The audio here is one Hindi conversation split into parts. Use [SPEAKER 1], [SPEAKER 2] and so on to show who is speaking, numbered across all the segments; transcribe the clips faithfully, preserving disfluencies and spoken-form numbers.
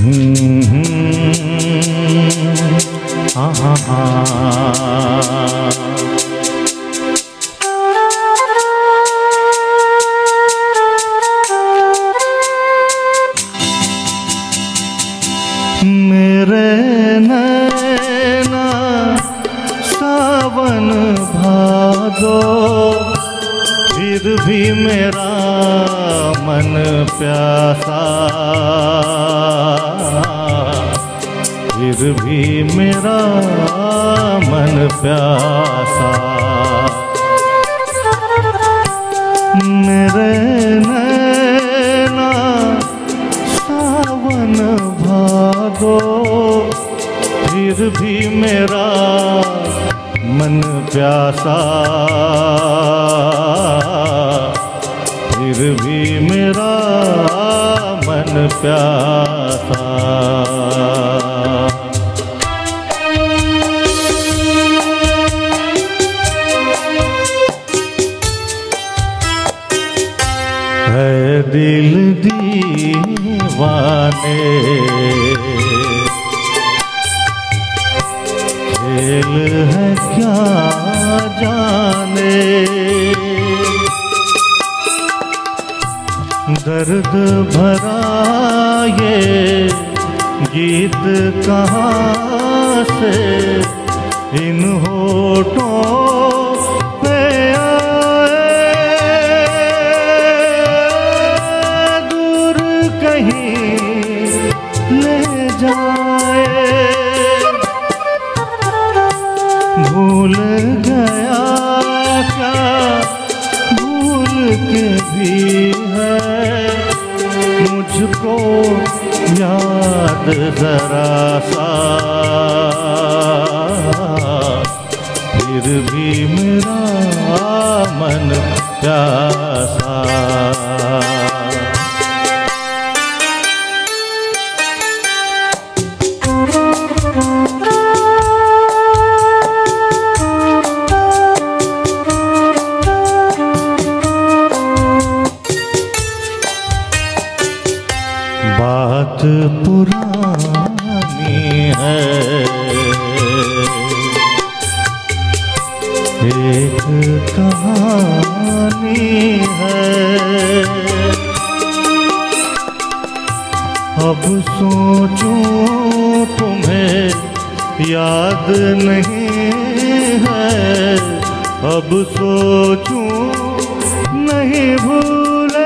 [SPEAKER 1] हाँ हाँ हाँ। मेरे नैना सावन भादो, फिर भी मेरा मन प्यासा, फिर भी मेरा मन प्यासा। मेरे नैना सावन भादो, फिर भी मेरा मन प्यासा, फिर भी मेरा मन प्यासा। है दिल दीवाने, खेल है क्या जाने, दर्द भरा ये गीत कहाँ से इन होठों पे आए, दूर कहीं ले जाए। भूल गया क्या भूल के भी है मुझको याद जरा सा, फिर भी मेरा मन प्यासा। बात पुरानी है, एक कहानी है, अब सोचूं तुम्हें याद नहीं है, अब सोचूं नहीं भूले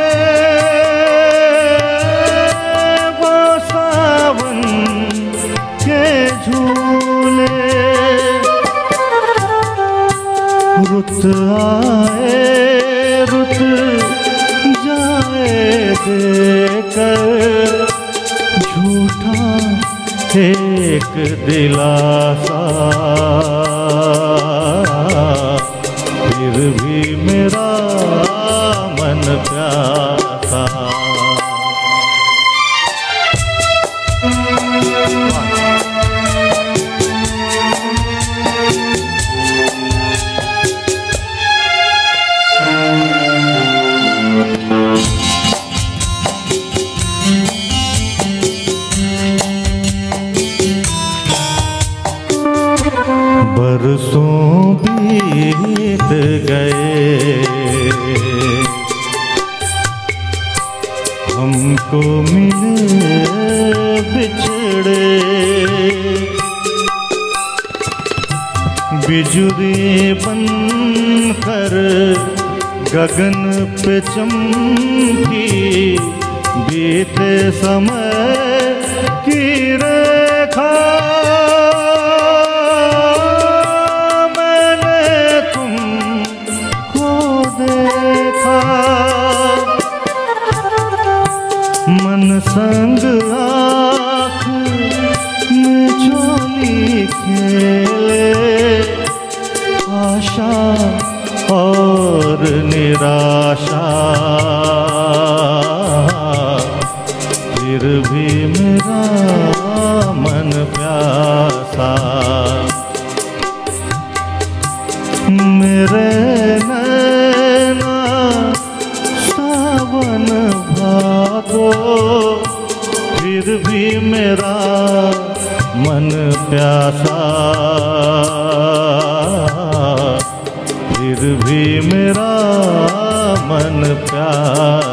[SPEAKER 1] झूले। रुत आए रुत जाए देकर झूठा एक दिलासा, फिर भी मेरा मन प्यासा। बरसों बीत गए हमको मिले बिछड़े, बिजुली बनकर गगन पे चमकी, बीते समय की रेखा मन संग आँख में झोली खेले, आशा और निराशा, फिर भी मेरा मन प्यासा। मेरे नैना सावन भादो, फिर फिर भी मेरा मन प्यासा, फिर भी मेरा मन प्यासा।